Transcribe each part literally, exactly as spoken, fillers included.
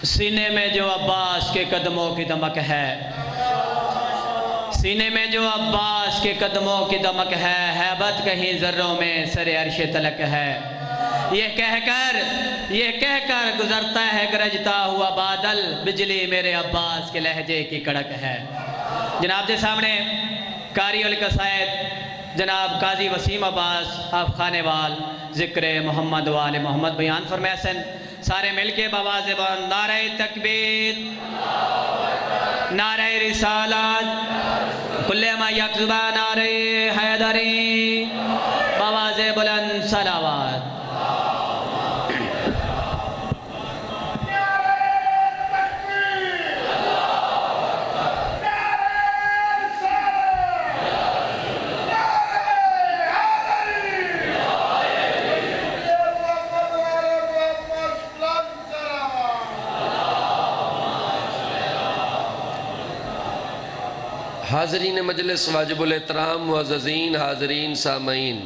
سینے میں جو عباس کے قدموں کی دمک ہے، سینے میں جو عباس کے قدموں کی دمک ہے، ہیبت کہیں ذروں میں سر عرش تلک ہے۔ یہ کہہ کر یہ کہہ کر گزرتا ہے گرجتا ہوا بادل، بجلی میرے عباس کے لہجے کی کڑک ہے۔ جناب دے سامنے قاری القصائد جناب قاضی وسیم عباس آپ خانے وال ذکر محمد وآل محمد بیان فرمائے سن۔ سارے مل کے بآواز بلند نعرہ تکبیر، نعرہ رسالت، کل ما یکذبہ نعرہ حیدری، بآواز بلند صلوات۔ حاضرین مجلس واجب الاحترام معززین حاضرین سامعین،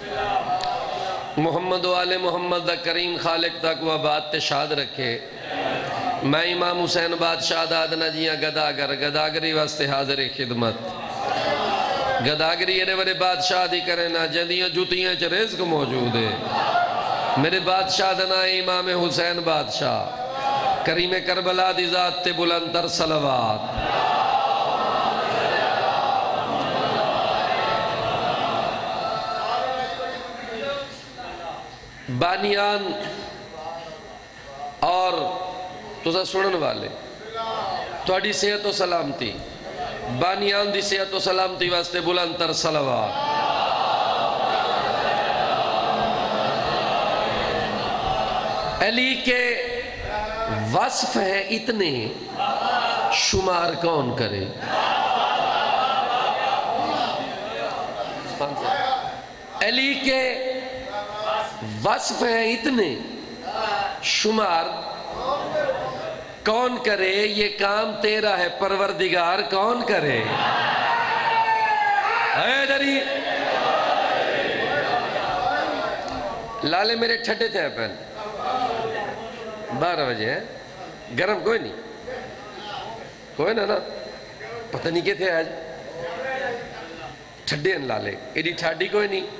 محمد و آل محمد دا کریم خالق تک وہ بات تشاد رکھے۔ میں امام حسین بادشاہ دادنا جیاں گداگر گداگری واسطے حاضر خدمت۔ گداگری یہ میرے بادشاہ دی کرے نا جندیاں جوتیاں چھ رزق موجود ہے۔ میرے بادشاہ دنا امام حسین بادشاہ، کریم کربلا دی ذات تے بلند تر صلوات۔ بانیان اور تُسا سنن والے تھوڑی صحت و سلامتی، بانیان دی صحت و سلامتی واسطے بلند تر صلوات۔ علی کے وصف ہیں اتنے، شمار کون کرے؟ علی کے وصف ہیں اتنے، شمار کون کرے؟ یہ کام تیرا ہے پروردگار کون کرے؟ حیدری لالے میرے ٹھٹے تھے پہن بارہ بجے ہیں، گرم کوئی نہیں کوئی نا نا پتہ نہیں کہ تھے آج ٹھڈے ہیں لالے، ایڈی ٹھاڈی کوئی نہیں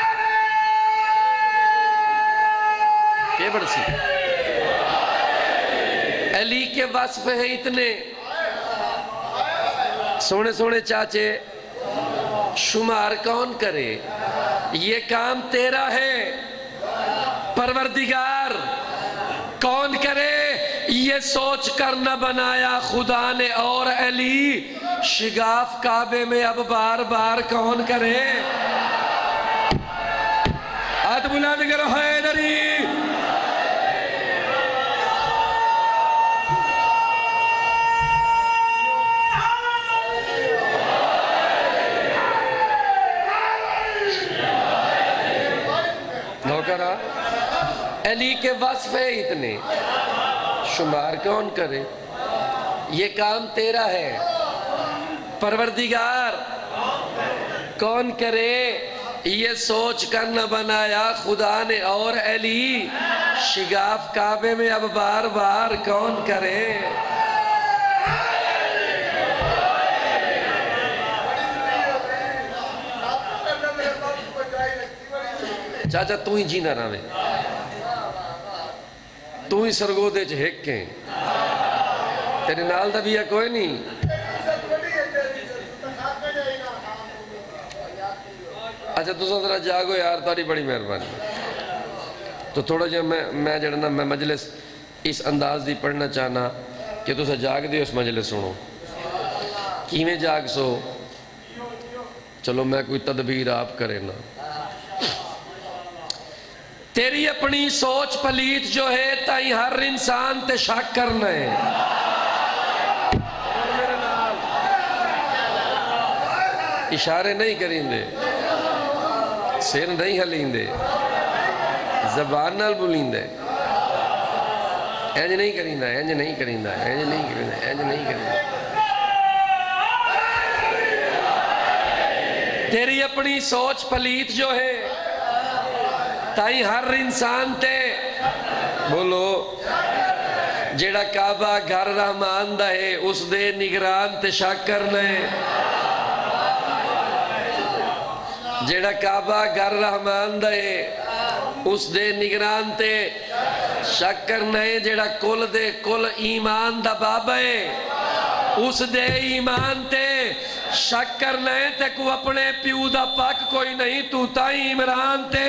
یہ بڑھ سی۔ علی کے وصف ہیں اتنے، سونے سونے چاچے شمار کون کرے؟ یہ کام تیرا ہے پروردگار کون کرے؟ یہ سوچ کر نہ بنایا خدا نے اور علی شگاف کعبے میں اب بار بار کون کرے؟ آت بلند کرو حیدری۔ علی کے وصف ہیں اتنے، شمار کون کرے؟ یہ کام تیرا ہے پروردگار کون کرے؟ یہ سوچ کر نہ بنایا خدا نے اور علی شگاف کعبے میں اب بار بار کون کرے؟ چاچا تو ہی جینا راوے، تو ہی سرگودے چھ ہکیں، تیرے نال دا بھی ہے کوئی نہیں۔ اچھا تو سا ذرا جاگو یار، تاری بڑی مہربانی۔ تو تھوڑا جا میں میں جڑنا میں مجلس اس انداز دی پڑھنا چاہنا کہ تو سا جاگ دے اس مجلس سنو کیویں جاگ سو، چلو میں کوئی تدبیر آپ کرے نا۔ تیری اپنی سوچ پلیت جو ہے تائیں ہر انسان تے شک کرنا ہے۔ اشارے نہیں کریں دے، سر نہیں ہلیں دے، زبان نال بولیں دے، اینج نہیں کریں دا، اینج نہیں کریں دا، اینج نہیں کریں دا، اینج نہیں کریں دا۔ تیری اپنی سوچ پلیت جو ہے تائیں ہر انسان تے بولو جیڑا کعبہ گھر رحمان دا ہے اس دے نگران تے شک کرنا ہے جیڑا کعبہ گھر رحمان دا ہے اس دے نگران تے شک کرنا ہے جیڑا کل دے کل ایمان دا بابا ہے اس دے ایمان تے شک کرنا ہے تے کو اپنے پیو دا پاک کوئی نہیں تو تائیں عمران تے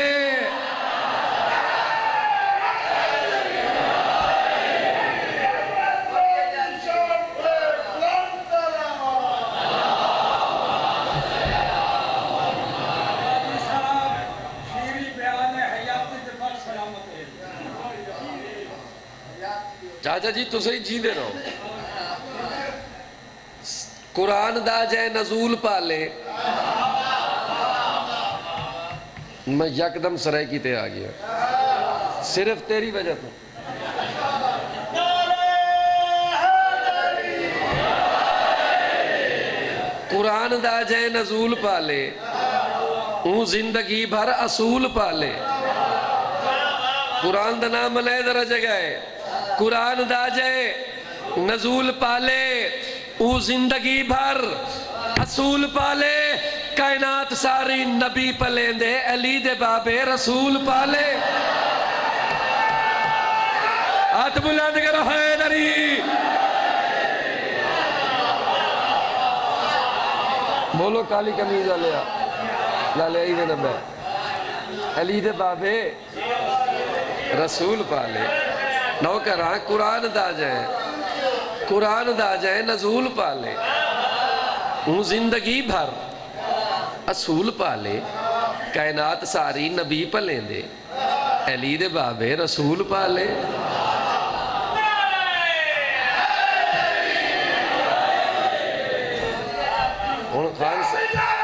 چاچا جی تو صحیح جی دے رہا ہوں قرآن دا جائے نزول پالے میں یکدم سرائے کی تے آ گیا صرف تیری وجہ تو قرآن دا جائے نزول پالے اون زندگی بھر اصول پالے قرآن دا نام ملے ذرا جگہ ہے قرآن دا جائے نزول پالے او زندگی بھر اصول پالے کائنات ساری نبی پلیں دے علی دے بابے رسول پالے آت بلند کرو حیدری بولو کالی کمیز لیا لالے ہی دے نبے علی دے بابے رسول پالے نوکران قرآن دا جائے قرآن دا جائے نزول پالے اون زندگی بھر اصول پالے کائنات ساری نبی پلیں دے علی دے بابے رسول پالے ان خان سے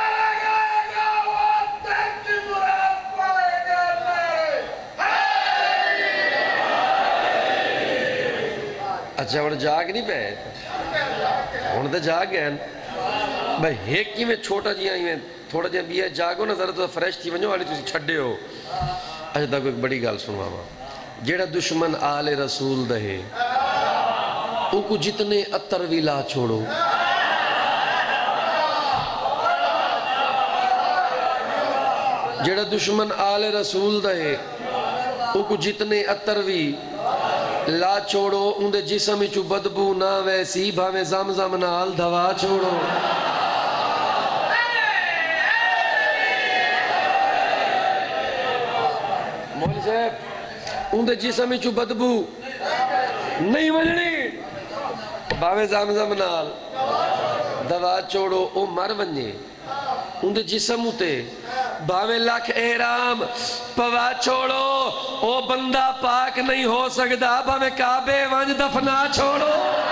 اچھا وہ جاگ نہیں پہ ہوں تو جاگ گئے بھائی ایک ہی میں چھوٹا جی آئی میں تھوڑا جہاں بھی ہے جاگو نا ذرا تو فریش تھی ونجو والی تسی چھڑے ہو اچھا تک ایک بڑی گال سنوا ماں جیڑا دشمن آل رسول دہے ان کو جتنے اتر بھی لا چھوڑو جیڑا دشمن آل رسول دہے ان کو جتنے اتر بھی لا چھوڑو ان دے جسم چو بدبو نہ ویسی بھاویں زمزم نال دھوا چھوڑو مولی صاحب ان دے جسم چو بدبو نہیں وجنی بھاویں زمزم نال دھوا چھوڑو او مر ونجے ان دے جسم تے باویں لاکھ احرام پوا چھوڑو او بندہ پاک نہیں ہو سکتا باویں کعبے ونج دفنا چھوڑو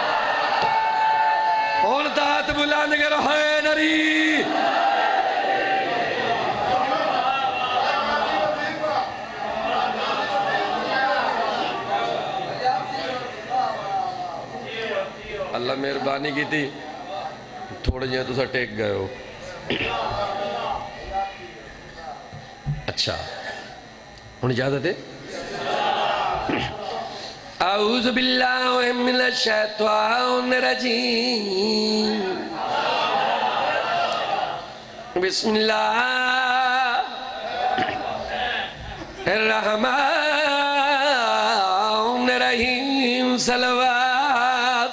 اور دات بلند کرو حیدری اللہ مہربانی کی تھی تھوڑے جہاں تو سا ٹیک گئے ہو اچھا ان اجازت ہے اعوذ باللہ من الشیطان الرجیم بسم اللہ الرحمن الرحیم صلوات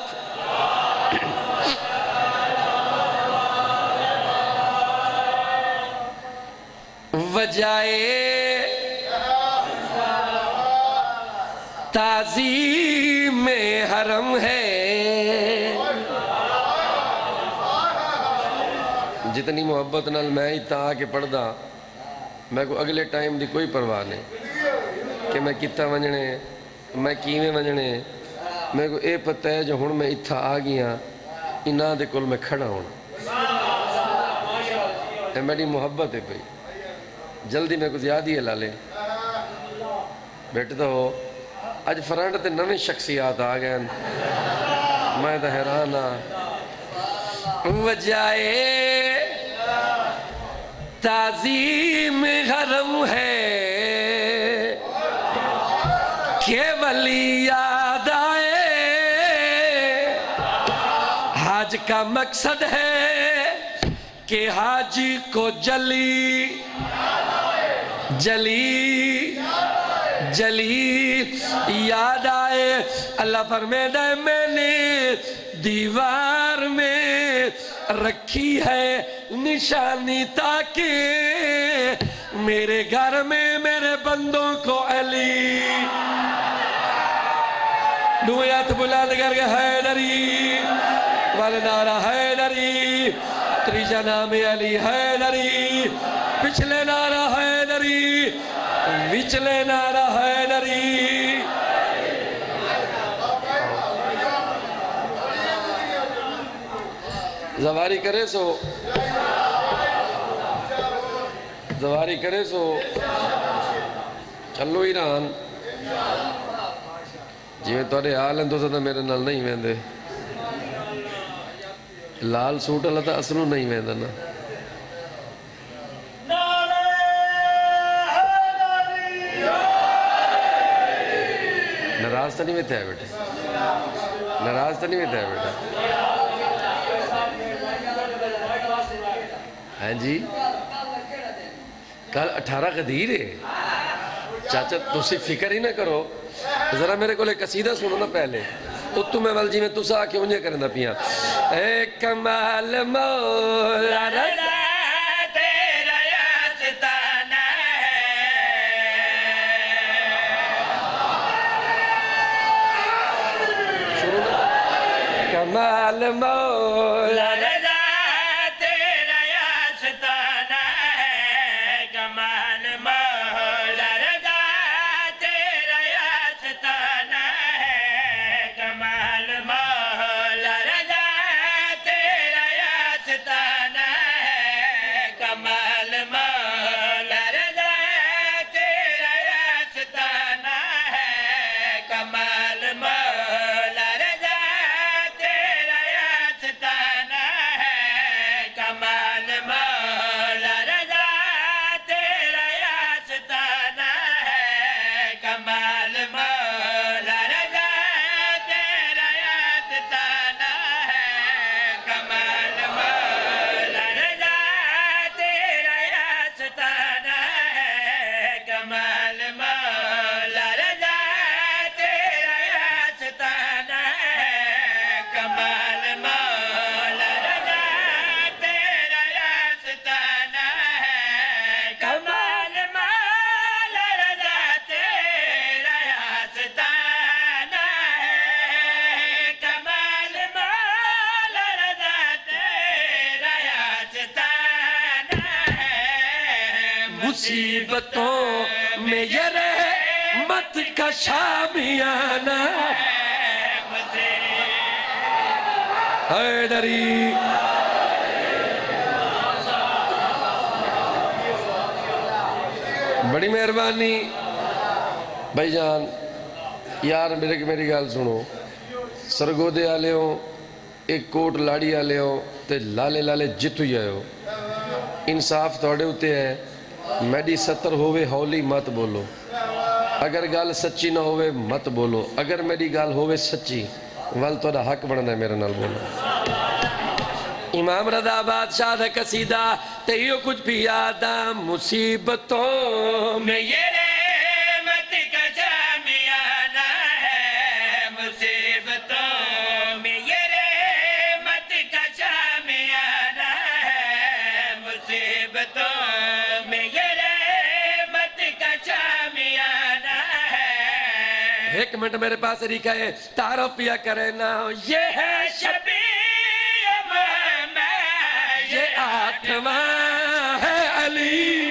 وجائے تعظیم حرم ہے جتنی محبت نال میں ہی تا کے پڑھ دا میں کو اگلے ٹائم دی کوئی پرواہ نہیں کہ میں کتا ونجنے میں کیویں ونجنے میں کو اے پتہ ہے جو ہن میں اتھا آ گیا انہاں دے کول میں کھڑا ہونا اے میری محبت ہے بھئی جلدی میں کو زیادہ ہی لالے بیٹھتا ہو آج فرانڈ تے نویں شخصیات آ گئے میں تو حیران ہاں وجائے تعظیم حرم ہے کہ ولی یاد آئے حاج کا مقصد ہے کہ حاجی کو جلی جلی جلی یاد آئے. اللہ فرماتا ہے میں نے دیوار میں رکھی ہے نشانی تاکہ میرے گھر میں میرے بندوں کو علی دویات بلند کر کے حیدری والنارا حیدری تریجہ نام علی حیدری پچھلے نارا حیدری وچلے نارا حیدری. زواری کرے سو زواری کرے سو چلو ایران جی میں توڑے حال ہیں تو سدھا میرے نال نہیں ویندے لال سوٹ اللہ تا اصلوں نہیں ویندہ نا نراز تا نہیں ویتے ہے بیٹے نراز تا نہیں ویتے ہے بیٹے ہیں جی کل اٹھارہ قدیر ہے چاچا تُسی فکر ہی نہ کرو ذرا میرے کو لے قصیدہ سنو نا پہلے اتو میں والجی میں تُسا آکے انجھے کرنا پیا اے کمال مولا رضا تیرا یاستانہ ہے شروع نا کمال مولا رضا مصیبتوں میں یہ رحمت کا شامیانہ حیدری بڑی مہربانی بھائی جان یار میرے میری گال سنو سرگو دے آلے ہوں ایک کوٹ لاڑی آلے ہوں تے لالے لالے جت ہوئی آئے ہو انصاف توڑے ہوتے ہیں میڈی ستر ہوئے ہولی مت بولو اگر گال سچی نہ ہوئے مت بولو اگر میری گال ہوئے سچی وال توڑا حق بڑھنا ہے میرے نال بولو. امام رضا بادشاہ دا قصیدہ تیو کچھ بھی یادا مصیبتوں میں یہ رحمت کا جامیانہ ہے مصیبتوں میں یہ رحمت کا جامیانہ ہے مصیبتوں ایک منٹ میرے پاس ریکہ ہے تعارف پیا کرے نا یہ ہے شبیہ محمد یہ آٹھواں ہے علی.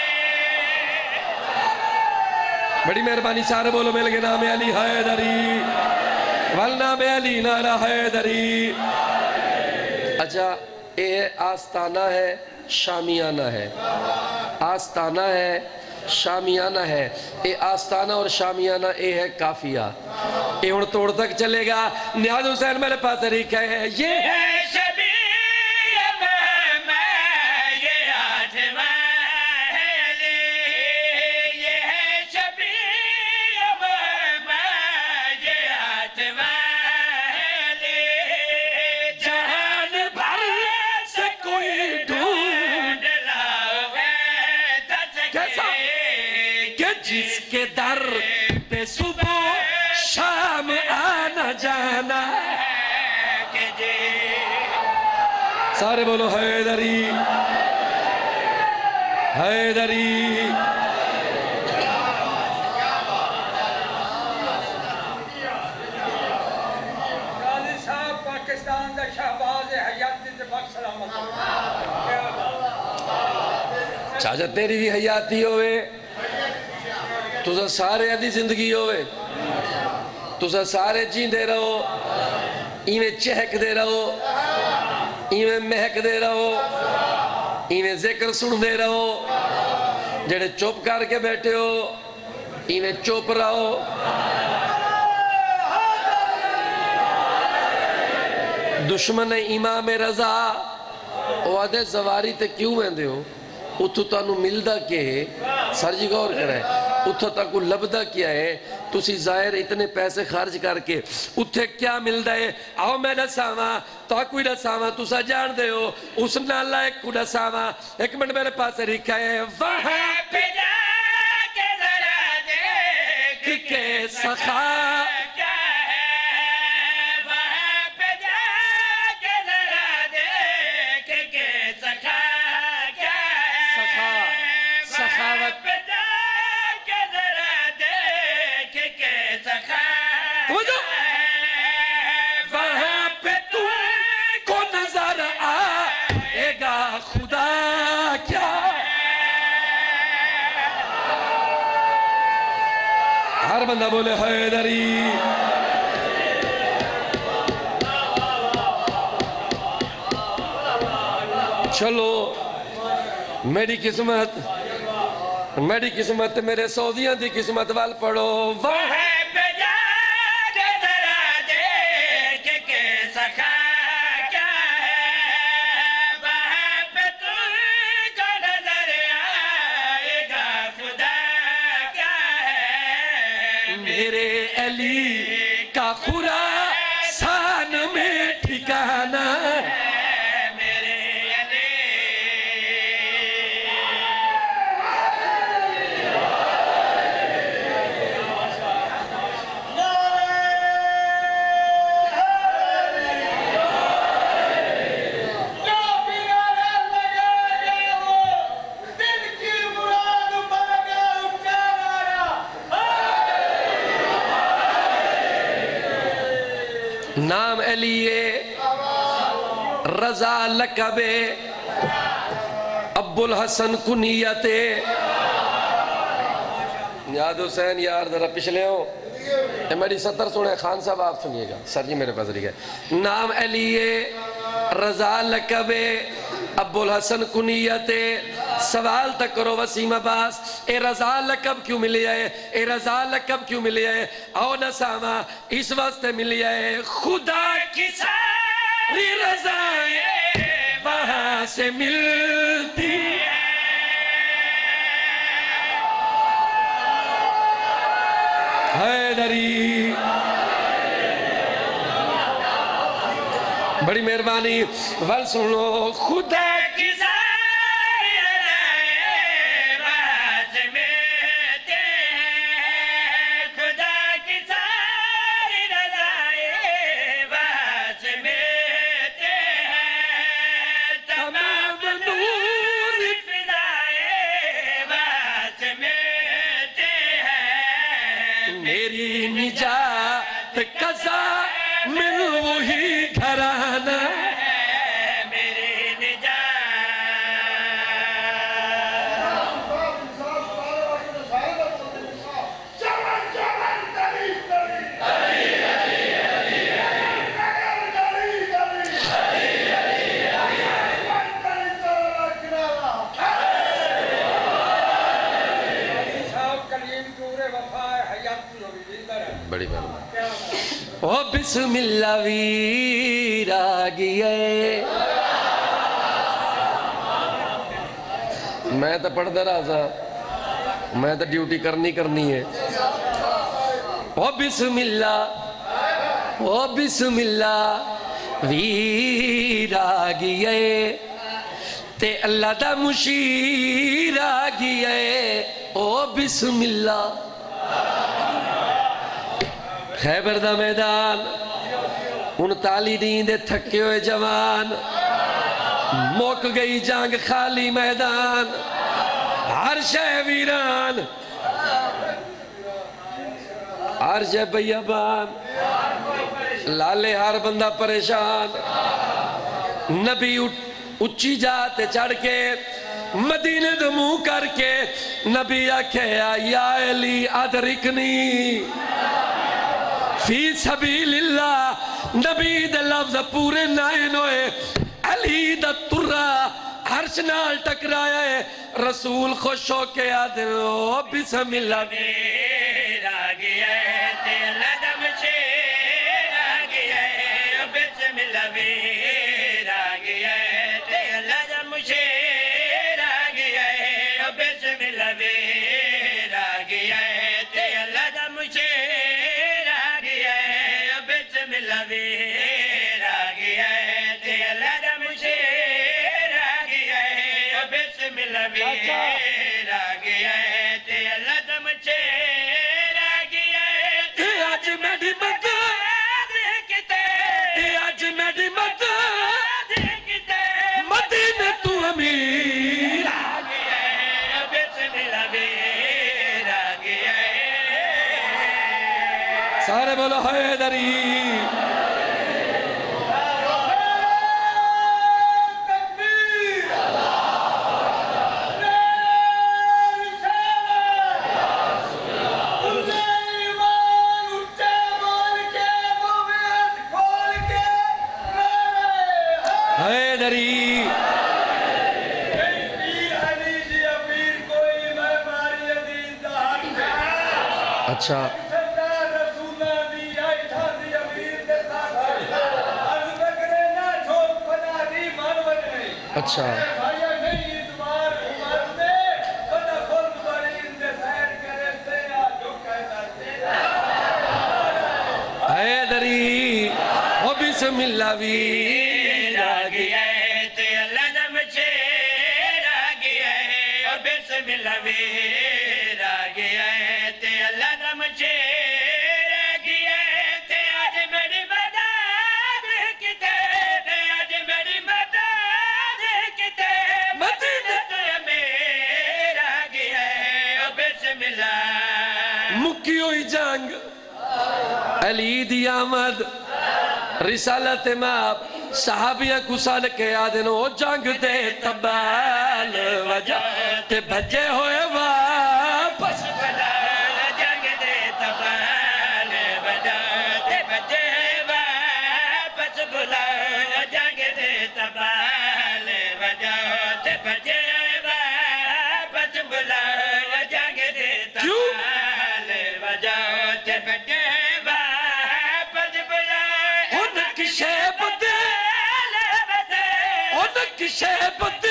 بڑی مہربانی سارے بولو مل کے نام علی حیدری والنام علی نارا حیدری. اچھا اے آستانہ ہے شامیانہ ہے آستانہ ہے شامیانہ ہے اے آستانہ اور شامیانہ اے ہے کافیہ اے ان توڑ تک چلے گا. نیاز حسین میرے پاس طریقہ ہے یہ ہے شبیہ محمد یہ آٹھواں ہے علی یہ ہے شبیہ محمد یہ آٹھواں ہے علی جس کے در پہ صبح شام آنا جانا سارے بولو حیدری حیدری چاچا تیری بھی حیاتی ہوئے تُسا سارے ادھی زندگی ہوئے تُسا سارے جین دے رہو ایویں چہک دے رہو ایویں مہک دے رہو ایویں ذکر سن دے رہو جڑے چوپ کر کے بیٹھے ہو ایویں چوپ رہو دشمن امام رضا وعدے زواری تے کیوں میں دے ہو اتھو تانو ملدہ کے سر جی غور کرے اتھو تاکو لبدہ کیا ہے تُسی ظاہر اتنے پیسے خارج کر کے اتھے کیا ملدہ ہے آؤ میں نساما تاکوی نساما تُسا جان دے ہو اس نالا ایک کو نساما ایک منٹ میرے پاس رکھا ہے وہاں پہ جا کے ذرا دیکھ کے سخا وہاں پہ تم کو نظر آئے گا خدا کیا ہر بندہ بولے حیدری چلو میری قسمت میری قسمت میرے سعودیاں دی قسمت وال پڑھو وہاں میرے علی کا خراسان میں ٹھکانا میرے علی نام علیہ رضا لقب ابو الحسن کنیت یاد حسین یار ذرا پچھلے ہو میری ستر سنے خان صاحب آپ سنیے گا سر جی میرے پاس لکھے نام علیہ رضا لقب ابو الحسن کنیت سوال تک کرو وسیم عباس اے رضا لقب کیوں ملی ہے اے رضا لقب کیوں ملی ہے او نسامہ اس واسطے ملی ہے خدا کی ساری رضائیں وہاں سے ملتی حیدری بڑی مہربانی ول سنو خدا کی ساری رضائیں وہاں سے ملتی خدا کی ساری رضائیں وہاں سے ملتی تمام نور فضائیں وہاں سے ملتی میری نجات قضا من وہی گھرانا میری نجات بڑی بات او بسم اللہ ویر آگئے میں تو پڑھ دے رہا تھا میں تو ڈیوٹی کرنی کرنی ہے او بسم اللہ او بسم اللہ ویر آگئے تے اللہ دا مشیر آگئے او بسم اللہ خیبر دا میدان انتالی دین دے تھکے ہوئے جوان موک گئی جنگ خالی میدان عرش ویران عرش بیابان لالے ہر بندہ پریشان نبی اچھی جاتے چڑھ کے مدینے دمو کر کے نبی آکھے یا علی ادرکنی فی سبیل اللہ نبی دے لفظ پورے نائن ہوئے علی دا ترہ عرش نال ٹکرایا ہے رسول خوش ہو کے آدھو بسم اللہ میر آگیا ہے تیل دم شیر آگیا ہے بسم اللہ میر آگیا ہے تیل دم شیر آگیا ہے بسم اللہ میر آگیا ہے تیل دم شیر آگیا ہے بسم اللہ میر آگیا ہے تیل دم شیر آگیا ہے بسم اللہ میر آگیا ہے تیل دم شیر آگیا ہے تے آج میری مدد دیکھتے تے آج میری مدد دیکھتے مدینے تو امیر آگیا ہے بسم اللہ میر آگیا ہے سارے بولو حیدری حیدری اچھا اچھا حیدری او بسم اللہ ویر آگیا ہے تیل دم شیر آگیا ہے بسم اللہ میر آگیا ہے تیل دم شیر آگیا ہے تے آج میری مدد کتے تے آج میری مدد کتے مدینہ تو امیر آگیا ہے بسم اللہ مکی ہوئی جنگ علی دی آمد رسالت ماب صحابیہ کو سال کے آدنو جنگ دے تبال وجہ تے بھجے ہوئے واپس بلا جنگ دے تبال وجہ تے بھجے واپس بلا جنگ دے تبال وجہ تے بھجے واپس بلا جنگ دے تبال وجہ تے بھجے واپس بلا ان کی شیب دے ان کی شیب دے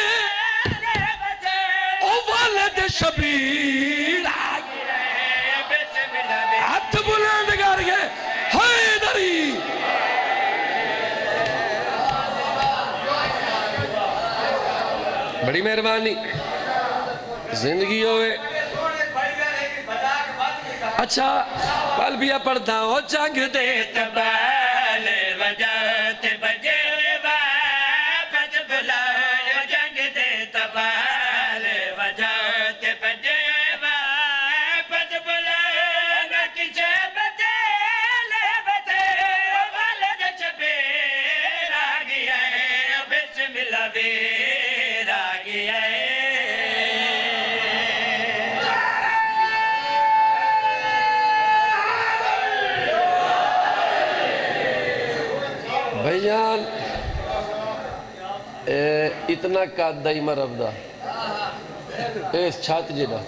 او والد شبیر ہاتھ بلند کر کے حیدری بڑی مہربانی زندگی ہوئے اچھا پل بیا پڑھتا ہو جنگ دے تبال وجہ تے بجے واپس بلا جنگ دے تبال وجہ تے بجے واپس بلا نہ کسے بجے لے بجے والد شبیر آگیا ہے بسم اللہ میر آگیا ہے بھائی جان اتنا قد ہی مرب دا اس چھت جڑا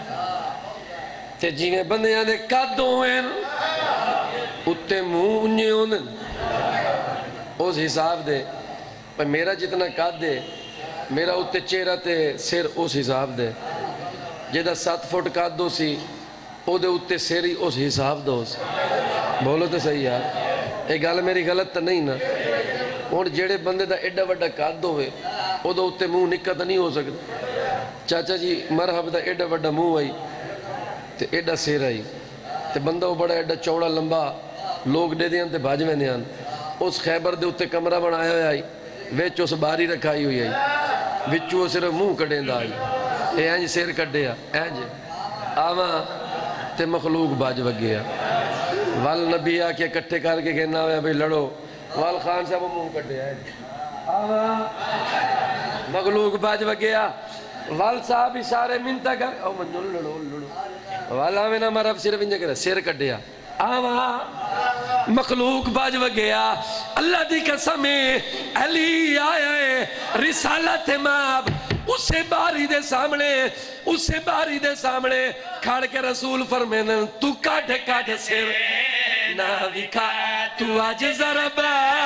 تے جیویں بندیاں دے قد ہوئے اتے منہ انجے ہونے اس حساب دے پر میرا جتنا قد دے میرا اتے چہرہ تے سر اس حساب دے جیدہ سات فٹ قد دو سی او دے اتے سری اس حساب دو سی بولو تو صحیح یار ایک گال میری غلط تا نہیں نا اور جیڑے بندے دا ایڈا وڈا قد ہوئے او دا اتے منہ نکت نہیں ہو سکتا چاچا جی مرحب دا ایڈا وڈا منہ آئی تے ایڈا سیر آئی تے بندہ وہ بڑا ایڈا چوڑا لمبا لوگ دے دیاں تے بھاج میں دیاں اس خیبر دے اتے کمرہ بنایا ہویا آئی ویچ اس باری رکھائی ہوئی آئی وچو صرف منہ کڑیں دا آئی اے اینج سیر کڑے آ اینج آواں تے مخلوق باج وگیا وال نبی آ کے کٹھے کر کے کہنا ہویا بھئی لڑو وال خان صاحب منہ کڑے آئے آواں مخلوق باج وگیا وال صاحب اشارے منتا کر او منجل لڑو لڑو والا میں نا مرب صرف انجا کرے سیر کڑیا آواں مخلوق باج وگیا اللہ دی قسم علی آیا ہے رسالت ماب اسے باری دے سامنے اسے باری دے سامنے کھڑ کے رسول فرمینا تو کاٹھے کاٹھے سیر نہ وکھا تو آج ضربا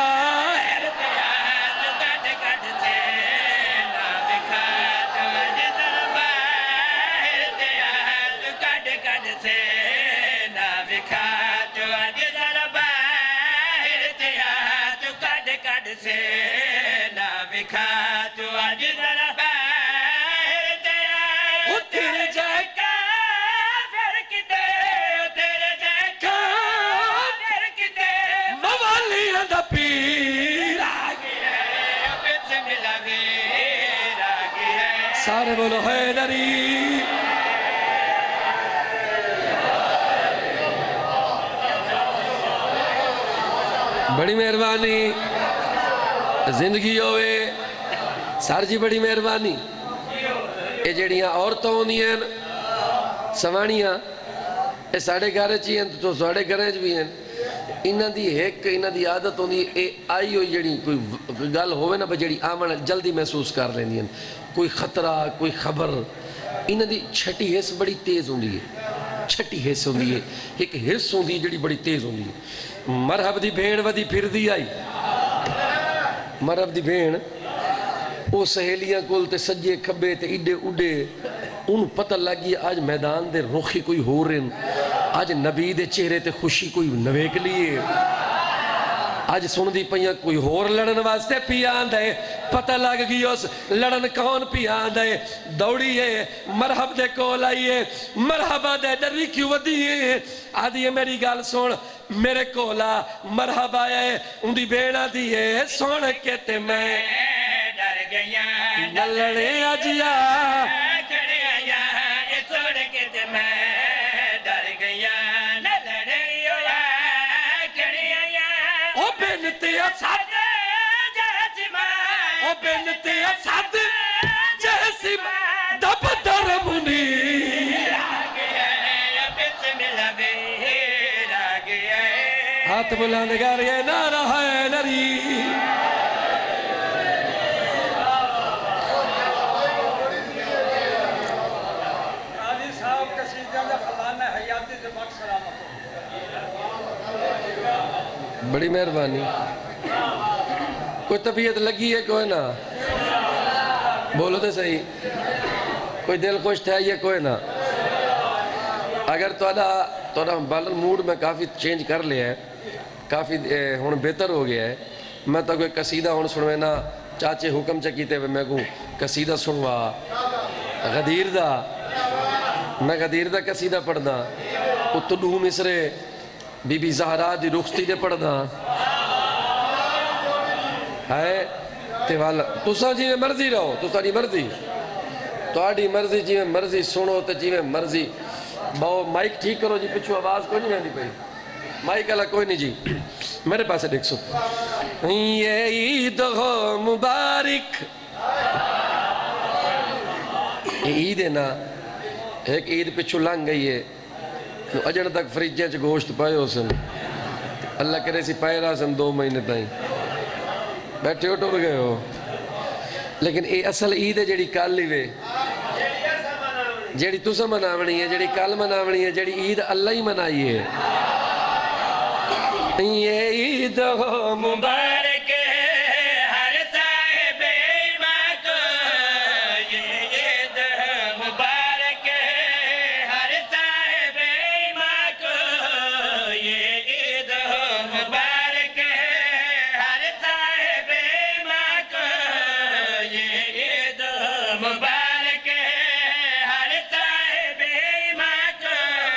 سارے بولو حیدری بڑی مہربانی زندگی ہوئے سار جی بڑی مہربانی اے جڑیاں عورتوں ہوندی ہیں سوانیاں اے ساڑے گھرے چی ہیں تو ساڑے گھرے چ بھی ہیں انہاں دی ایک انہاں دی عادت ہوندی اے آئی ہوئی جڑی کوئی گل ہوئے نا جڑی آمن جلدی محسوس کر لیندی ہیں کوئی خطرہ کوئی خبر انہاں دی چھٹی حص بڑی تیز ہوندی ہے چھٹی حص ہوندی ہے ایک حص ہوندی جڑی بڑی تیز ہوندی ہے مرحب دی بھیڑ ودی پھر دی آئی مرحب دی بھیڑ او سہیلیاں کول تے سجے کھبے تے اڈے اڈے انہوں پتہ لگی آج میدان دے روخی کوئی ہو رہن آج نبی دے چہرے تے خوشی کوئی نویک لیے آج سن دی پہیاں کوئی ہور لڑن واسطے پی آندھے پتہ لگ گئی اس لڑن کون پی آندھے دوڑی ہے مرحب دے کول آئیے مرحبہ دے ڈری کیوں ودی ہے آدھی ہے میری گال سن میرے کولا مرحب آیا ہے ان دی بیڑا دی ہے سن کے تے میں ڈر گیا نہ لڑے آجیا کھڑے آیا سن کے تے میں ڈر گیا نہ لڑے آیا کھڑے آیا او بنتے اسد جیسی ماں او بنتے اسد جیسی ماں دب در منی ہاتھ بلند کر یہ نعرہ ہے نری قاضی صاحب قصیدہ دا خزانہ حیاتی دماغ سلامت بڑی مہربانی کوئی طبیعت لگی ہے کوئی نہ بولو تو صحیح کوئی دل خوش تھا یہ کوئی نہ اگر توڑا بالن موڈ میں کافی چینج کر لیا ہے کافی ہون بہتر ہو گیا ہے میں تو کوئی قصیدہ ہون سنوے نا چاچے حکم چکیتے ہوئے میں کہوں قصیدہ سنوا غدیر دا میں غدیر دا قصیدہ پڑھ دا اتلو مصرے بی بی زہرا دی رخصتی دے پڑھ دا ہے تیوالا تسا جی میں مرضی رہو تسا جی مرضی تو آڑی مرضی جی میں مرضی سنو تو جی میں مرضی باؤ مائک ٹھیک کرو جی پچھو آواز کوئی نہیں مہندی پہی مائک اللہ کوئی نہیں جی میرے پاس ہے دیکھ سو یہ عید ہو مبارک یہ عید ہے نا ایک عید پچھو لنگ گئی ہے اجڑ تک فریجیں چھ گوشت پائے ہو سن اللہ کرے سی پائے رہا سن دو مہینے تائیں بیٹھے ہو ٹور گئے ہو لیکن اے اصل عید ہے جیڑی کال لیوے جیڑی تسا مناونی ہے جیڑی کال مناونی ہے جیڑی عید اللہ ہی منائی ہے یہ عید ہو مبارک ہر صاحب ایمان کو یہ عید مبارک ہر صاحب ایمان کو یہ عید مبارک ہر صاحب ایمان کو یہ عید مبارک ہر صاحب ایمان کو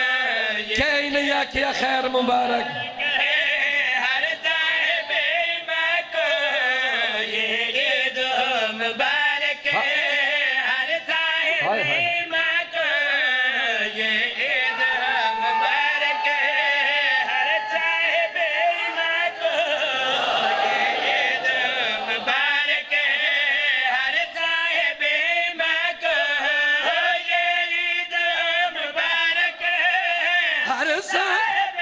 کیا خیر مبارک ہر صاحب ایمان کو یہ عید مبارک ہر صاحب ایمان کو یہ عید مبارک ہر صاحب ایمان کو یہ عید مبارک ہر صاحب ایمان کو یہ عید مبارک ہر صاحب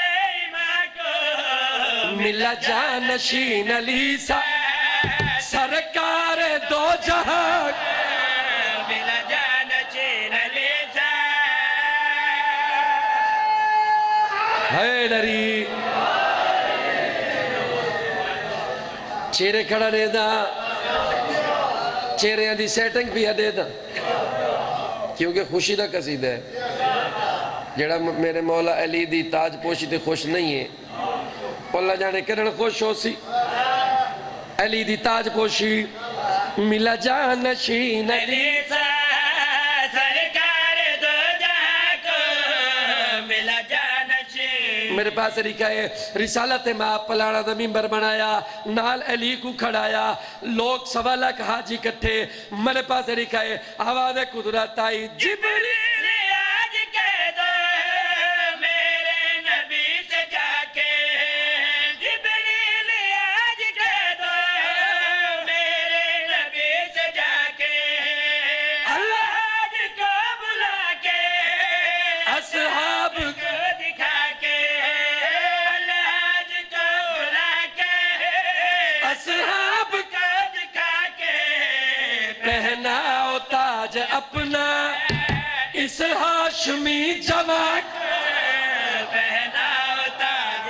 ملا جانشین علی سا سرکار دو جہاں ملا جانشین علی سا حیدری چہرے کھڑا دے دا چہرے دی سیٹنگ بھی دے دا کیونکہ خوشی دا قصید ہے جڑا میرے مولا علی دی تاج پوشی تے خوش نہیں ہے اللہ جانے کرن خوش ہو سی علی دی تاج پوشی ملا جانشین علی سا سرکار دو جہاں کو ملا جانشین میرے پاس لکھا ہے رسالت ماں پلانا دا ممبر بنایا نال علی کو کھڑایا لوگ سوا لاکھ حاجی کٹھے میرے پاس لکھا ہے آواز قدرت آئی جبریل پہناؤ تاج اپنا اس ہاشمی جماعت پہناؤ تاج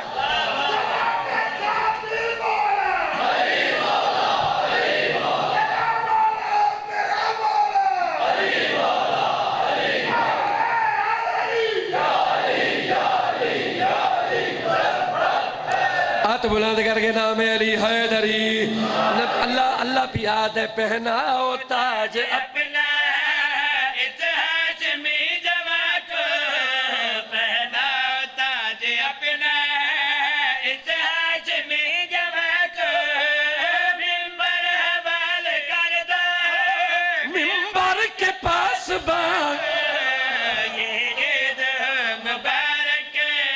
ہاتھ بلند کر کے نام علی حیدری اللہ اللہ بھی یاد ہے پہناؤ تاج اپنا اس ہاشمی جماعت کو پہناؤ تاج اپنا اس ہاشمی جماعت کو ممبر حوال کر دو ممبر کے پاس بات یہ عید مبارک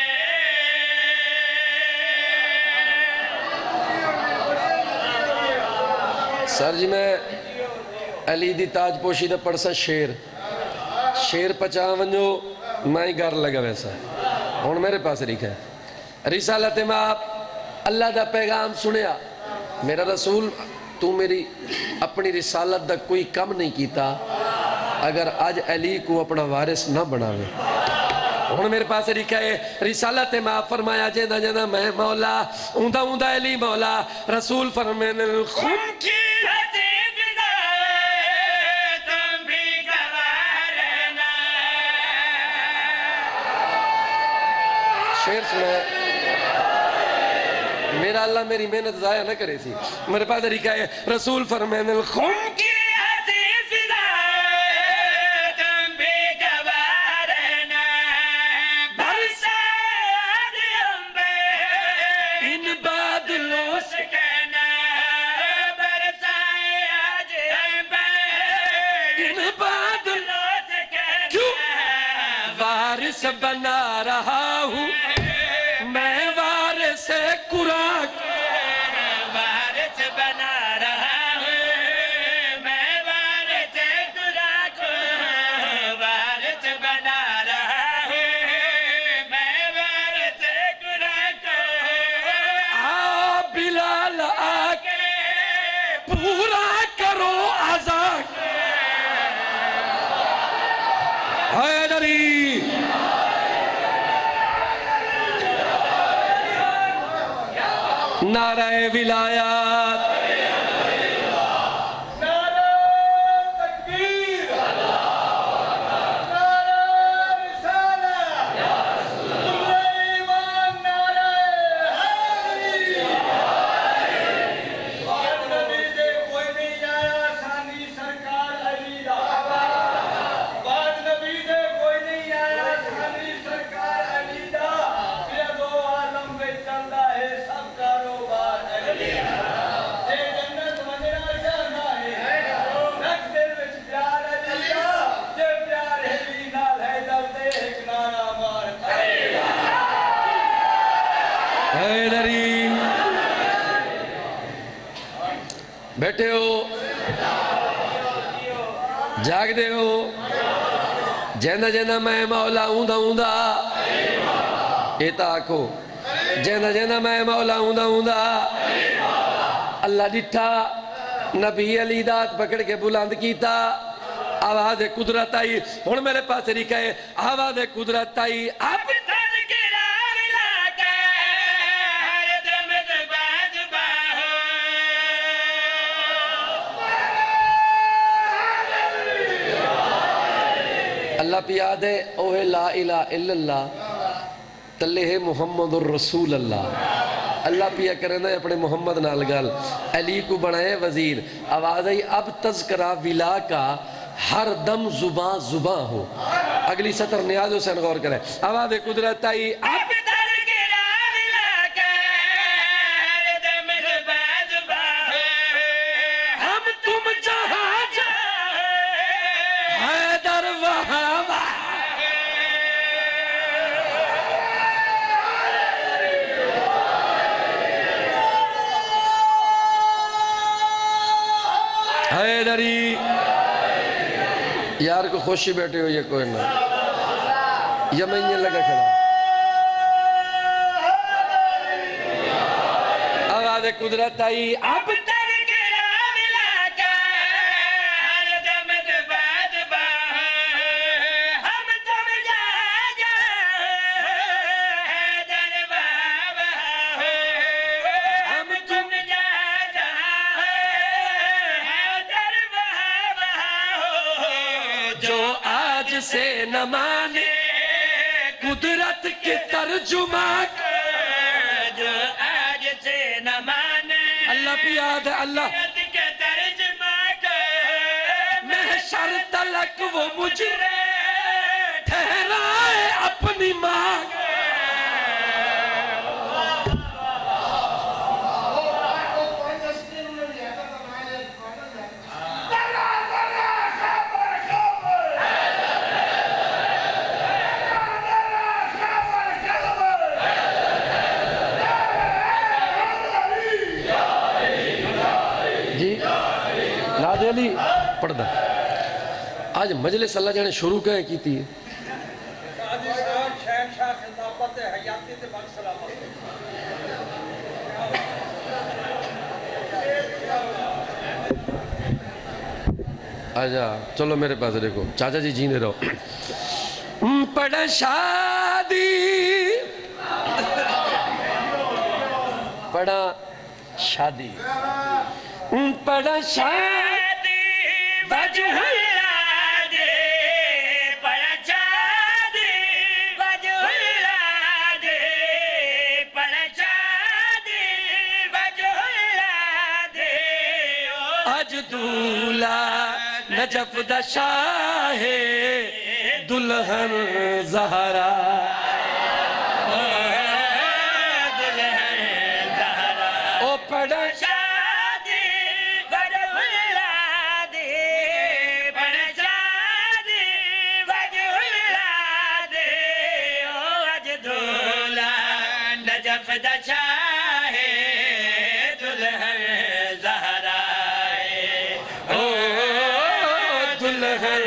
سر جی میں علی دی تاج پوشی دا پڑسا شیر شیر پچا ونجو میں ہی گھر لگا ویسا ہون میرے پاس لکھا ہے رسالت ماں اللہ دا پیغام سنیا میرا رسول تو میری اپنی رسالت دا کوئی کم نہیں کیتا اگر آج علی کو اپنا وارث نہ بناوے ہون میرے پاس لکھا ہے رسالت ماں فرمایا جیدہ جیدہ میں مولا اوندہ اوندہ علی مولا رسول فرمین الخم کی شیر سنا میرا اللہ میری محنت ضائع نہ کرے تھی میرے پاس طریقہ ہے رسول فرمین الخم کی تم بھی گواہ رہنا برسات انبے ان بادلوں سے کہنا برسائے آج انبے ان بادلوں سے کہنا کیوں وارث بنا رہا ہوں میں وارث قرآن وارث بنا رہا ہوں میں وارث قرآن وارث بنا رہا ہوں میں وارث قرآن آ بلال آکے پورا کرو آزاد حیدری نعرہ ولایات نعرہ تکبیر نعرہ رسالہ ایمان نعرہ حیدری بعد نبی دے کوئی نہیں آیا ثانی سرکار علی دا بعد نبی دے کوئی نہیں آیا ثانی سرکار علی دا بیٹھے ہو جاگ دے ہو جیندہ جیندہ میں مولا ہوندا ہوندا ایتا آکھو جیندہ جیندہ میں مولا ہوندا ہوندا اللہ ڈٹھا نبی علی دات پکڑ کے بلند کیتا آواز قدرت آئی ہن میرے پاس طریقہ ہے آواز قدرت آئی اب اللہ پہ یاد ہے اوہ لا الہ الا اللہ تلے ہے محمد الرسول اللہ اللہ پہ کرنا ہے اپنے محمد نال گل علی کو بنائے وزیر آواز آئی اب تذکرہ ولا کا ہر دم زباں زباں ہو اگلی سطر نیاز حسین غور کریں آواز قدرت آئی اب حیدری یار کو خوشی بیٹھے ہو یہ کوئی نہ یا میں یہ لگا کھڑا آواز قدرت آئی اب سے نہ مانے قدرت کے ترجمہ جو آج سے نہ مانے اللہ پہ یاد ہے اللہ کے ترجمہ محشر تلک وہ مجھے ٹھہرائے اپنی ماں علی پڑھ دا آج مجلس اللہ جانے شروع کہیں کی تھی قاضی صاحب شہنشاہ خلافت حیاتی تے بخش سلامت آجا چلو میرے پاس دیکھو چاچا جی جینے رہو پڑھ شادی پڑھا شادی پڑھا شادی وجہ اللہ دے پڑھا شادی وجہ اللہ دے پڑھا شادی وجہ اللہ دے آج دولا نجف دا شاہ دلہن زہرا دلہن زہرا او پڑھا شادی وجہ اللہ دے پڑھا شادی وجہ اللہ دے آج دولا نجف دا شاہ دلہن زہرا او دلہن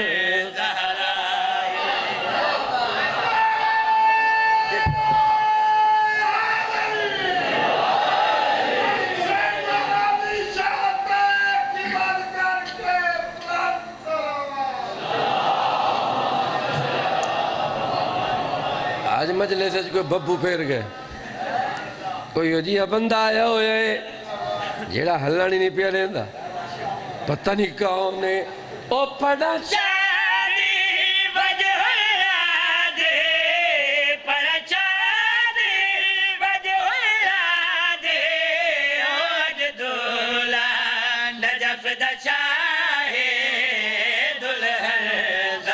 آج مجلے سے کوئی ببو پھیر گئے کوئی عجیہ بندہ آیا ہوئے جیڑا ہلانی نہیں پیا لیندہ پتہ نہیں کون نے او پڑھا شادی وجہ اللہ دے پڑھا شادی وجہ اللہ دے آج دولا نجف دا شاہ دلہن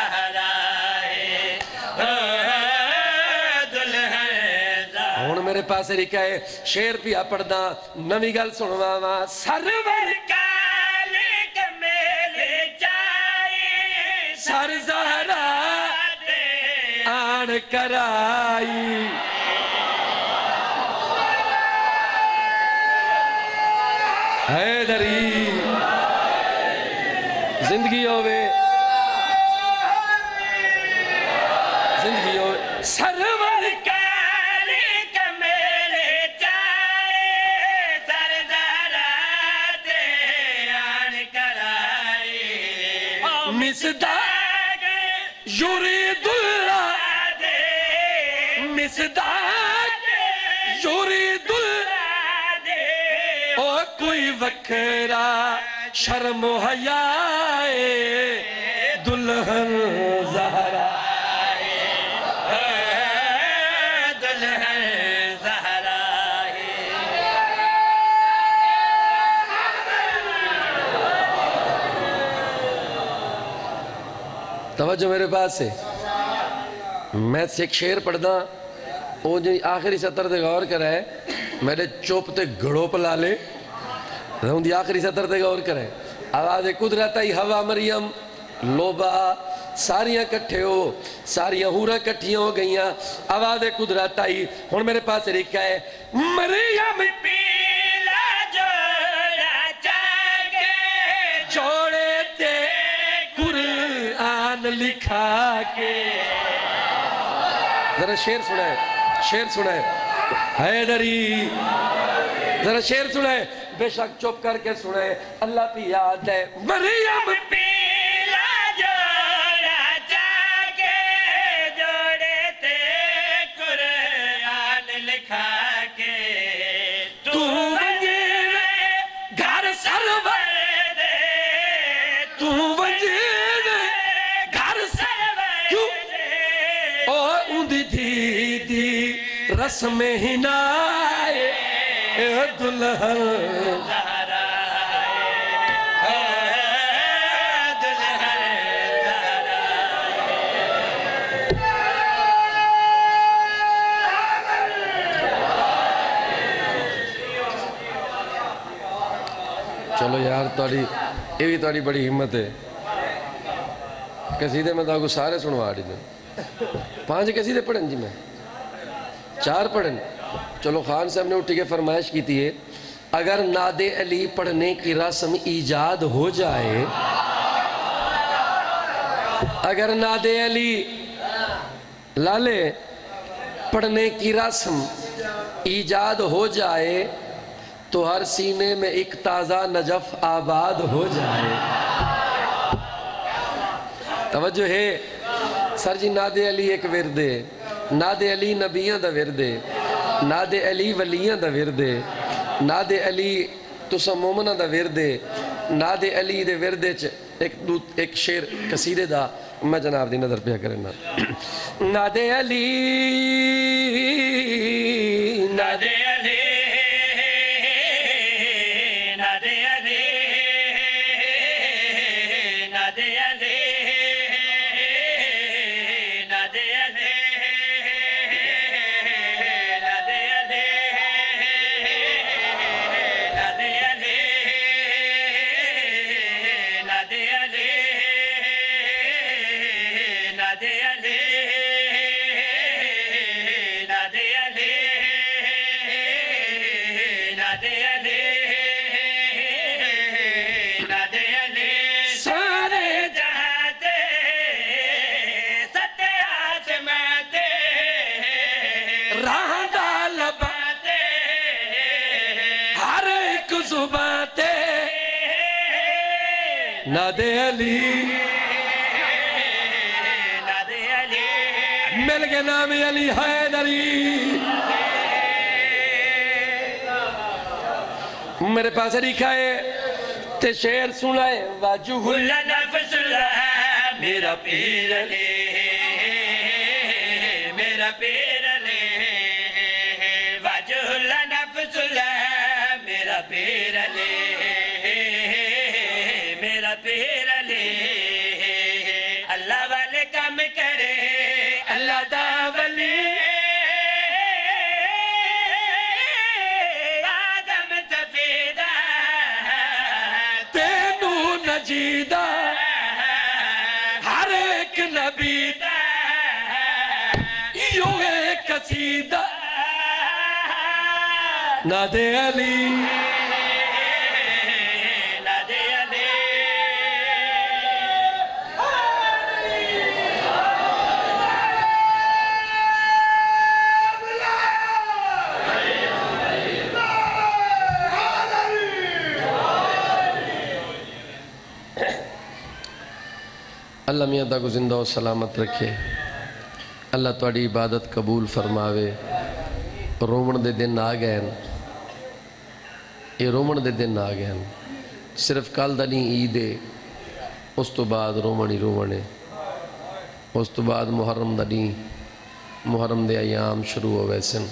زہرا دلہن زہرا ہون میرے پاس لکھا ہے شیر پیا پڑھدا نویں گل سنواواں سرور کالے کمیلے چائے سر زہرا آن کرائی حیدری زندگی ہوئے زندگی ہوئے سرور کالے کمیلے چائے سر زہرات آن کرائی مصداق یرید اللہ مصداق یرید اللہ او کوئی وکھرا شرم و حیائے دلہن زہرا دلہن زہرا توجہ میرے پاس سے میں سے ایک شیر پڑھدا وہ جو آخری سطر دے غور کرے میرے چوپ تے گھڑو پلا لے ہوں دی آخری سطر دے غور کرے آواز قدرت آئی ہوا مریم لوبا ساریاں کٹھے ہو ساریاں ہورا کٹھیاں ہو گئیاں آواز قدرت آئی ہون میرے پاس لکھا ہے مریم پیلا جوڑا چاگے جوڑے تے قرآن لکھا کے ذرا شیر سنائے شیر سنائے حیدری ذرا شیر سنائے بے شک چپ کر کے سنائے اللہ پی یاد ہے مریم پیلا جوڑا چاگے جوڑے تے قرآن لکھا کے تو وجیرے گھر سرور دے تو وجیرے گھر سرور کیوں او اندھی دی دی رسم ہنائے اے دلہن زہرا دلہن زہرا چلو یار توڑی یہ بھی توڑی بڑی ہمت ہے قصیدے میں تو سارے سنوا دی دیں پانچ قصیدے پڑھن جی میں چار پڑھن چلو خان صاحب نے اٹھی کے فرمائش کی تھی ہے اگر ناد علی پڑھنے کی رسم ایجاد ہو جائے اگر ناد علی لالے پڑھنے کی رسم ایجاد ہو جائے تو ہر سینے میں ایک تازہ نجف آباد ہو جائے توجہ ہے سر جی ناد علی ایک وردے ناد علی نبیاں دا وردے ناد علی ولیاں دا وردے ناد علی تسا مومنہ دا وردے ناد علی دے وردے چ ایک, ایک شیر قصیدے دا میں جناب دی نظر پہ کرنا ناد علی ناد علی ناد علی ناد علی ناد علی ناد علی ناد علی ناد علی ناد علی ناد علی ناد علی ناد علی سارے جہاتے ستے آسماتے راہ دا لبا ہر ایک زبان تے ناد علی ناد علی مل کے نام علی حیدری میرے پاس لکھا ہے تے شعر سنائے واجو کل نفس اللہ میرا پیر علی میرا پیر علی وجہ اللہ نفس اللہ میرا پیر علی میرا پیر علی اللہ والے کام کرے اللہ دا ولی نجیدہ ہر ایک نبی دا یوں ایک قصیدہ نادے علی نادے علی اللہ میاں دا کو زندہ و سلامت رکھے اللہ تواڈی عبادت قبول فرماوے رومن دے دن آ گئے یہ رومن دے دن آ گئے صرف کل دا نہیں عید ہے اس تو بعد رومن ہی رومن ہے اس تو بعد محرم دا نہیں محرم دے ایام شروع ہو ویسن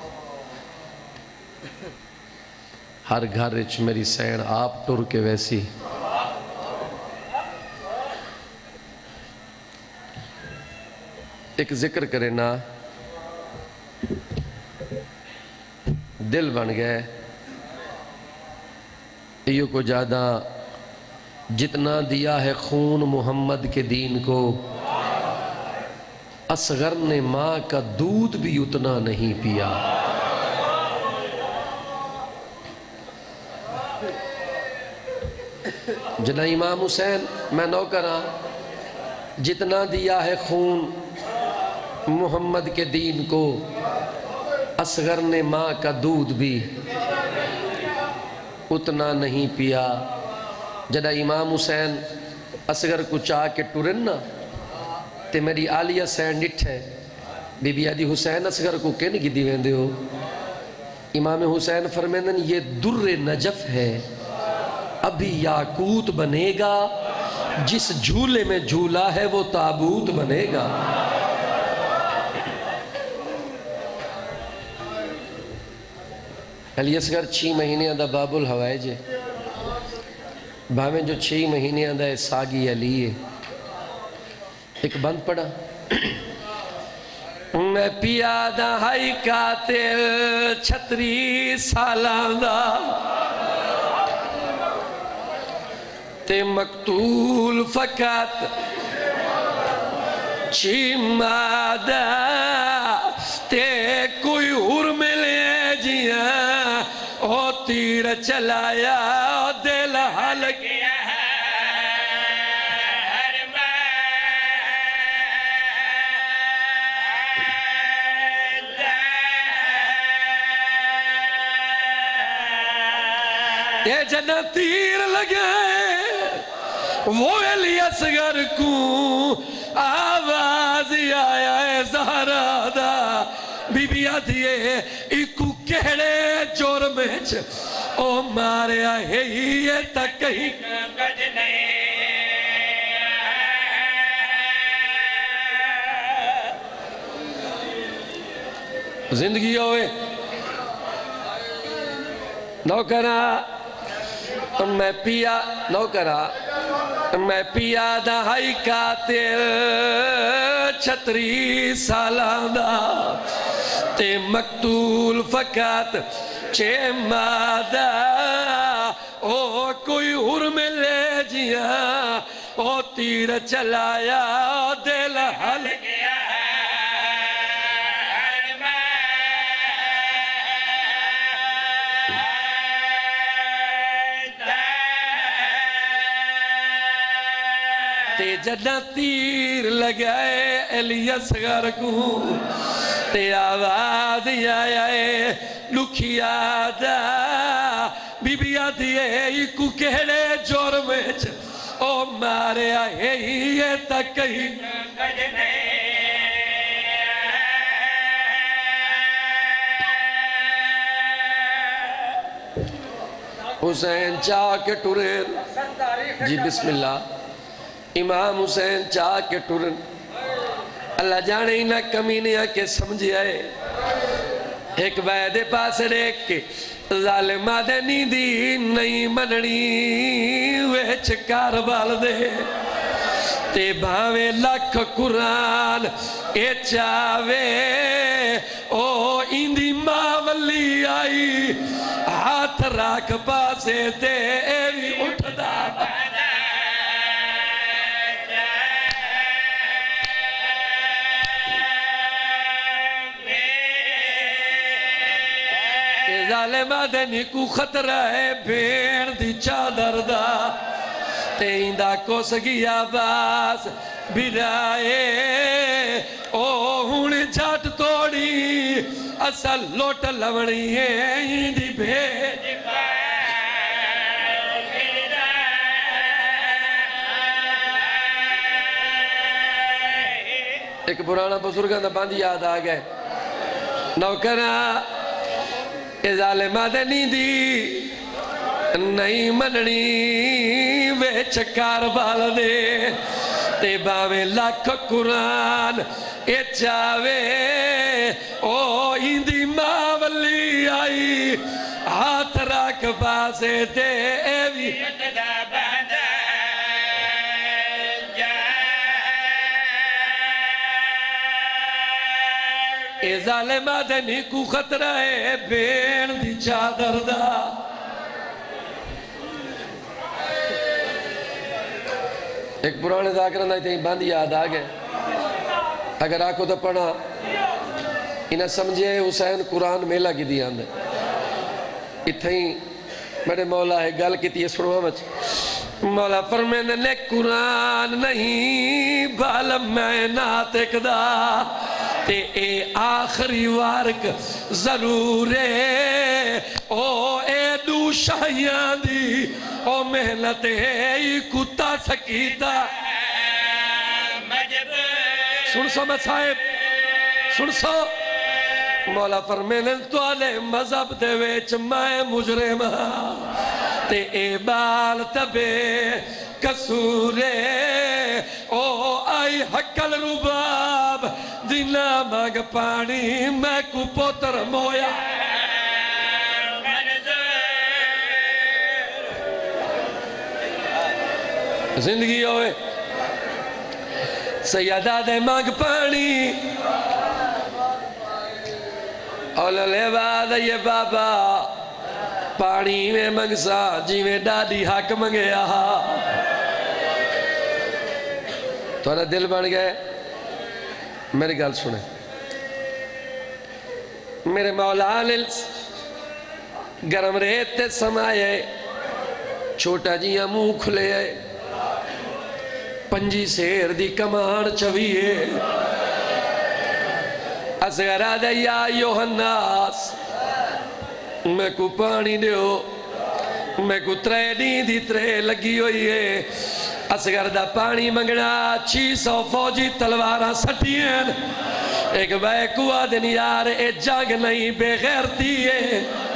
ہر گھر اچ میری سین آپ ٹر کے ویسی ایک ذکر کرے نا دل بن گئے ایو کو زیادہ جتنا دیا ہے خون محمد کے دین کو اصغر نے ماں کا دودھ بھی اتنا نہیں پیا جنا امام حسین میں نوکرا جتنا دیا ہے خون محمد کے دین کو اصغر نے ماں کا دودھ بھی اتنا نہیں پیا جدہ امام حسین اصغر کو چاہ کے ٹورن نا تے میری آلیہ سین نٹھ ہے بی بی آدھی حسین اصغر کو کہنے کی دیوین دے ہو امام حسین فرمیندن یہ در نجف ہے ابھی یاقوت بنے گا جس جھولے میں جھولا ہے وہ تابوت بنے گا علی اصغر چھ مہینے اندہ باب الہوائے جے بھامیں جو چھ مہینے اندہ ساگی علی ہے ایک بند پڑا میں پیادہ ہائی قاتل چھتری سالانہ تے مقتول فقط چیمادہ تے کوئی ہور ملے جیاں او تیر چلایا دل حل گیا ہر مادہ یہ جنہ تیر لگائے وہ علی اصغر کو آواز آیا ہے زہرا دا بی بی آدھیے ایکو کہڑے جرمچ او مارے آئے یہ تک کہیں کج نہیں زندگی ہوئے نوکرہ میں پیا نوکرہ میں پیادہ ہائی قاتل چھتری سالانہ تے مقتول فقط چھ مادہ او کوئی ہور ملے جیاں او تیر چلایا دل حل گیا تے جدہ تیر لگائے علی اصغر کو تے آواز آئے لکھیا دا بی بی آدھیے ایکو کہڑے جرمچ او مارے آئے یہ تک کہیں کج نہیں حسین چاہ کے ٹورن جی بسم اللہ امام حسین چاہ کے ٹورن اللہ جانے ہی نہ کمینے آکے سمجھے آئے ایک بیدے پاس ریک کے ظالمہ دے نیدی نہیں مننی ویچ کاربال دے تے بھاوے لکھ قرآن اے چاوے او اندی ماں ولی آئی ہاتھ راک پاسے دے ایوی اٹھ دا ظالمہ دے نکو خطرہ ہے بھیڑ دی چادر دا تیندہ کس گیا باس بھرائے او ہون جھٹ توڑی اصل لوٹ لونی ہے دی بھیڑ ایک پرانا بزرگاں دا بند یاد آ گئے نوکرہ اے ظالمہ دے نیندی نہیں مننی وے چکار بال دے تے باویں لاکھ قرآن اے چاوے او ہندی ماں ولی آئی ہاتھ راک بازے دے اے بھی اے ظالمہ دے نیکو خطرہ ہے بین دی چادر دا ایک پرانے ذاکرہ نہیں تھی بند یاد آگئے اگر آکو تو پڑھا انہیں سمجھے حسین قرآن میلہ کی دی آندے اتھیں میرے مولا ہے گل کی تھی سنوا مچ مولا فرمینے نے قرآن نہیں بالم میں ناتک دا تے اے آخری وارک ضرور ہے او اے دو شاہیاں دی او محنت ہے کتا سکیتا سن سو میں صاحب سن سو مولا فرمینے تو آلے مذہب دے ویچ میں مجرم تے اے بال تبے کسورے او آئی حقل رباب دینا مانگ پانی میں کو پوتر مویا زندگی ہوئے سیدہ دے مانگ پانی اولا لے بعد یہ بابا پانی میں منگسا جی میں ڈاڈی حق منگیا تو انہیں دل بن گئے میری گل سنیں میرے مولا نے گرم ریت تے سمائے چھوٹا جیاں منہ کھلے پنجی سیر دی کمان چویے اصغر آدھے یا یوہناس میں کو پانی دیو میں کو ترے نہیں دی ترے لگی ہوئی ہے اصغر دا پانی منگنا چھ سو فوجی تلوارہ سٹھین ایک بے کو آدھن یار اے جنگ نہیں بے غیرتی ہے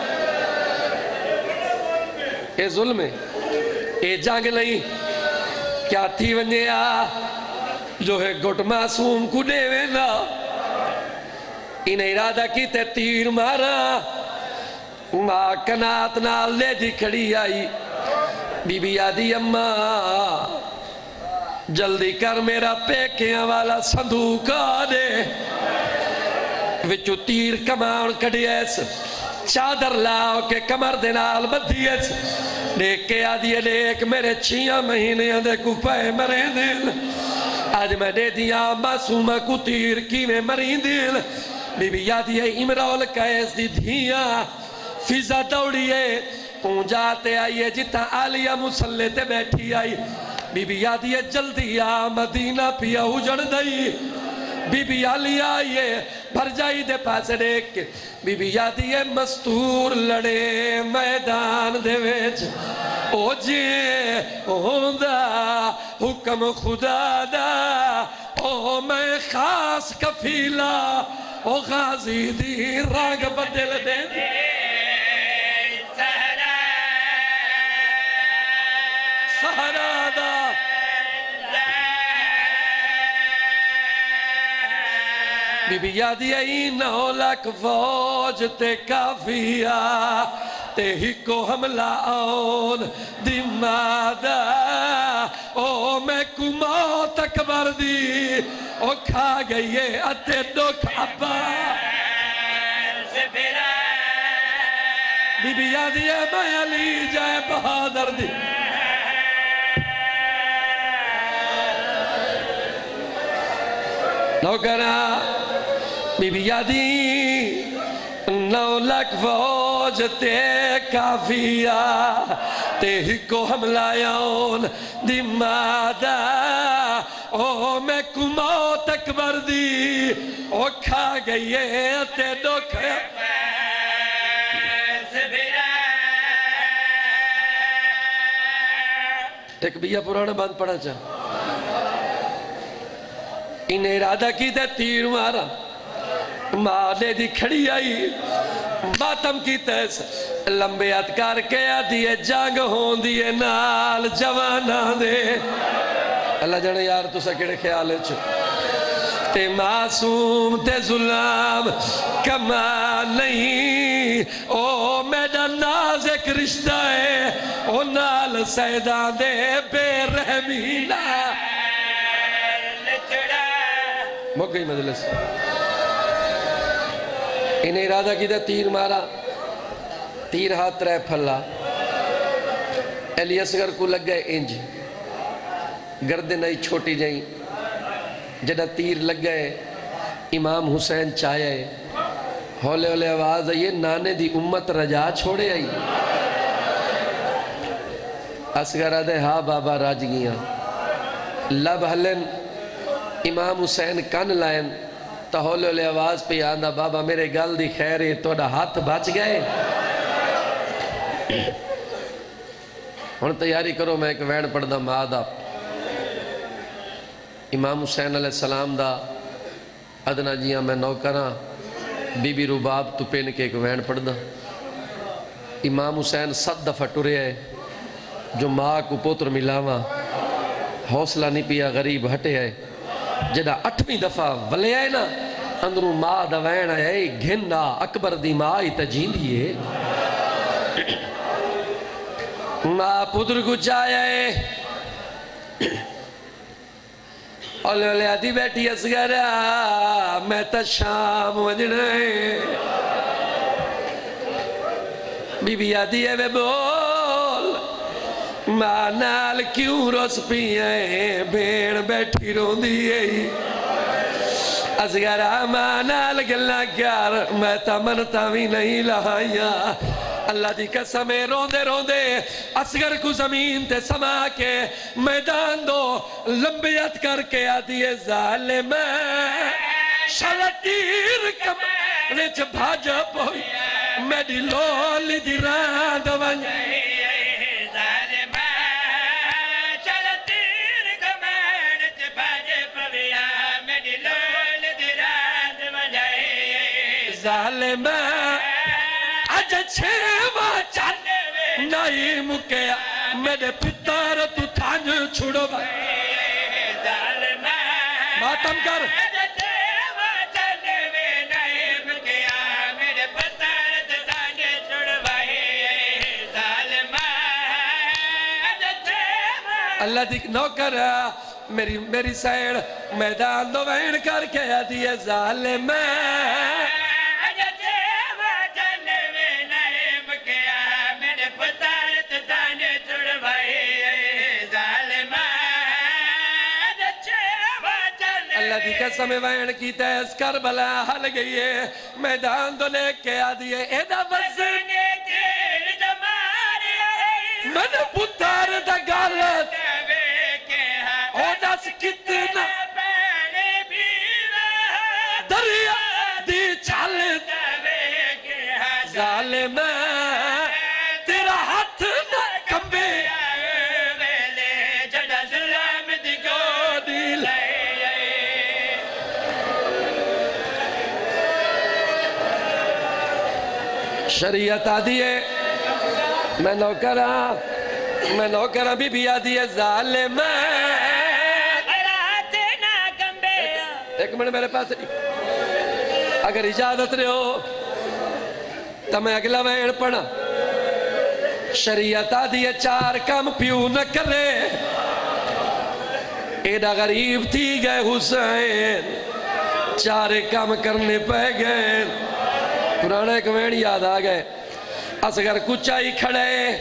اے ظلم ہے اے جنگ نہیں کیا تھی ونجے آ جو ہے گھٹ معصوم کو دے وینا انہیں ارادہ کی تے تیر مارا ماں کنات نال لے دی کھڑی آئی بی بی آدھی اممہ جلدی کر میرا پیکیاں والا صندوق آدے وچو تیر کمان کڑی ایس چادر لاؤ کے کمر دینال بدھی ایس دیکھ کے آدھی دیکھ میرے چھیاں مہینے آدھے کو پائے مرے دل آج میں دے دیا معصومہ کو تیر کی میں مری دل بی بی آدھی امرول کا ایس دی دھیاں فضا دوڑیے پونجاتے آئیے جتا آلیہ مسلح تے بیٹھی آئی بی بی آدھی جلدی آ مدینہ پیا اجڑ دئی بی بی آلیہ آئیے بھر جائی دے پاسے دیکھ کے بی بی آدھی مستور لڑے میدان دے ویچ او جے ہوندہ حکم خدا دا او میں خاص کفیلہ او غازی دی رنگ بدل دے سہرہ دا بی بی یادی ای نو لک فوج تے کافیا تے ہی کو حملہ آن دی مادہ او میں کو موت اکبر دی او کھا گئیے اتے دکھ ابا بی بی یادی اے میں علی جائے بہادر دی نوکرہ بی بی یادی نو لک فوج تے کافیا تے ہکو حملہ یون دی مادہ او میں کموت اکبر دی او کھا گئیے تے دکھ ایک بیا پرانا بند پڑھا چاہ انہیں ارادہ کی تے تیر مارا ماں دے دی کھڑی آئی باتم کی تیس لمبے اتکار کے آدھیے جانگ ہون دیے نال جوانا دے اللہ جانے یار تو سکڑے خیال چھو تے معصوم تے ظلم کما نہیں او میڈا نازک رشتہ ہے او نال سیدان دے بے رحمینا مک گئی مجلس انہیں ارادہ کی تھا تیر مارا تیر ہاتھ رہ پھلا علی اصغر کو لگ گئے انج گردے نئی چھوٹی جائیں جدہ تیر لگ گئے امام حسین چاہے ہولے ہولے آواز آئیے نانے دی امت رجا چھوڑے آئی اصغر آدھے ہاں بابا راج گیاں لب حلن امام حسین کن لائن تو ہولے ہولے آواز پہ آندہ بابا میرے گل دی خیر ہے توڑا ہاتھ بچ گئے ہن تیاری کرو میں ایک وین پڑھ دا مادہ امام حسین علیہ السلام دا ادنا جیاں میں نوکراں بی بی رباب تو پین کے ایک وین پڑھ دا امام حسین ست دفعہ ٹرے ہے جو ماں کو پوتر ملاوا حوصلہ نہیں پیا غریب ہٹے ہے جدہ اٹھویں دفعہ ولے آئے نا اندروں ماں دا وین آئے گھننا اکبر دی ماں ہی تجین دیئے ماں پتر کو چاہے اولے اولے آدھی بیٹھی اصغرہ میں تا شام وجنے بی بی آدھی ہے بے بول ماں نال کیوں رس پیئے بین بیٹھی رون دیئے اصغرہ ماں نال گلنا کیار میں تا منتا بھی نہیں لہائیا اللہ دی قسمیں روندے روندے اصغر کو زمین تے سما کے میدان دو لمبیت کر کے آدھیے ظالم شلطیر کمانے چھ بھاجا پوئی میڈی لولی دی راند ونجے ظالم شلطیر کمانے چھ بھاجا پوئی میڈی لولی دی راند ونجے ظالم چھے ماں چانے نہیں مکیا میرے پتار تو تھانج چھوڑو ماتم کر چھے ماں چانے نہیں مکیا میرے پتار تو تھانج چھوڑو اللہ دیکھ نوکر میری میری سیڑ میدان دو وین کر کے آدھی ظالم اللہ دی قسم وین کی تیس کربلا حل گئی ہے میدان دو لے کے آدھیے ایدہ وزن من پتار دا گالت او دس کتنا دریا دی چالت ظالم تیرا ہاتھ نہ کمبے جڑا ظلم دی گودی لے شریعت آدھیے میں نوکرہ میں نوکرہ بی بی آدھیے ظالم ایک منٹ میرے پاس اگر اجازت رہے ہو تو میں اگلا وین پڑھا شریعت آدھیے چار کم پیو نہ کرے ایڈا غریب تھی گئے حسین چار کم کرنے پہ گئے پرانا ایک وین یاد آگئے اصغر کچھائی کھڑے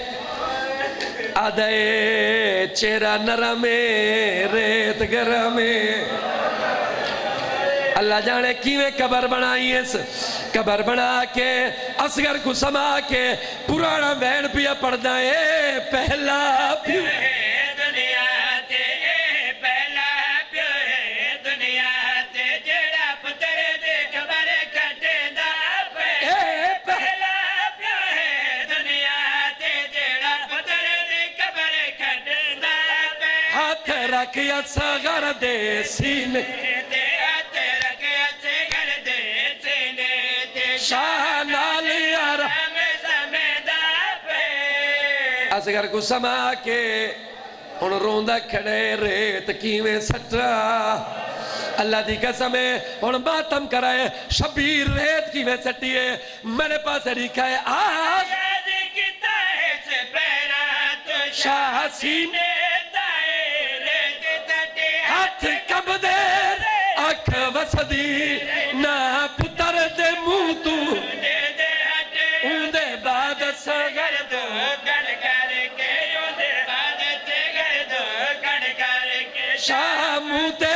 آدھے چیرہ نرمے ریت گرمے اللہ جانے کیویں قبر بنائی اس قبر بنا کے اصغر کو سما کے پرانا بین پیا پڑھنا ہے پہلا پیو دنیا تے پہلا پیو ہے دنیا تے جڑا پتر دے قبر کٹدا پے پہلا پیو ہے دنیا تے جڑا پتر دے قبر کٹدا پے ہاتھ رکھ اصغر دے سینے شاہ نالی آرام اصغر کو سما کے ان روندہ کھڑے ریت کیویں سٹا اللہ دی قسم ہے ان ماتم کرائے شبیر ریت کیویں سٹیے میرے پاس لکھا ہے آج شاہ سینے ہاتھ کب دیر اکھ وسدی نہ پتر دے منہ تو اندے بعد سگر دو گڑ کر کے اندے بعد تے گڑ دو گڑ کر کے شاہ منہ تے